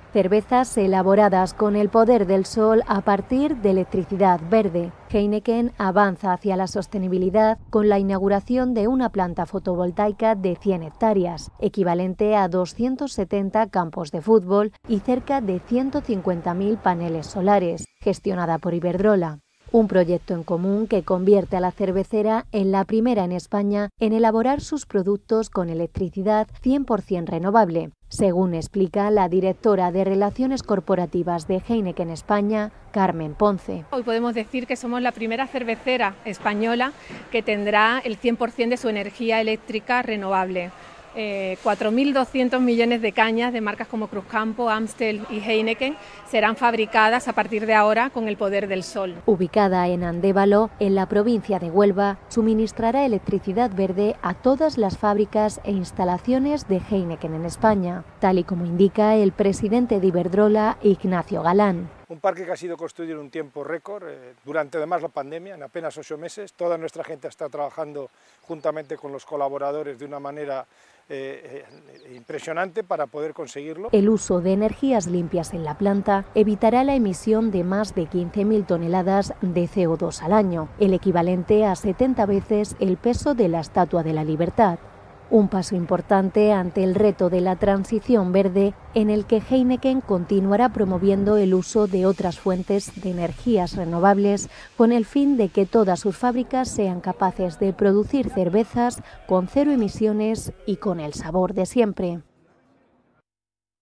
Cervezas elaboradas con el poder del sol a partir de electricidad verde. Heineken avanza hacia la sostenibilidad con la inauguración de una planta fotovoltaica de 100 hectáreas, equivalente a 270 campos de fútbol y cerca de 150.000 paneles solares, gestionada por Iberdrola. Un proyecto en común que convierte a la cervecera en la primera en España en elaborar sus productos con electricidad 100% renovable, según explica la directora de Relaciones Corporativas de Heineken España, Carmen Ponce. Hoy podemos decir que somos la primera cervecera española que tendrá el 100% de su energía eléctrica renovable. 4.200 millones de cañas de marcas como Cruzcampo, Amstel y Heineken serán fabricadas a partir de ahora con el poder del sol. Ubicada en Andévalo, en la provincia de Huelva, suministrará electricidad verde a todas las fábricas e instalaciones de Heineken en España, tal y como indica el presidente de Iberdrola, Ignacio Galán. Un parque que ha sido construido en un tiempo récord, durante además la pandemia, en apenas 8 meses. Toda nuestra gente está trabajando juntamente con los colaboradores de una manera impresionante para poder conseguirlo. El uso de energías limpias en la planta evitará la emisión de más de 15.000 toneladas de CO2 al año, el equivalente a 70 veces el peso de la Estatua de la Libertad. Un paso importante ante el reto de la transición verde, en el que Heineken continuará promoviendo el uso de otras fuentes de energías renovables con el fin de que todas sus fábricas sean capaces de producir cervezas con cero emisiones y con el sabor de siempre.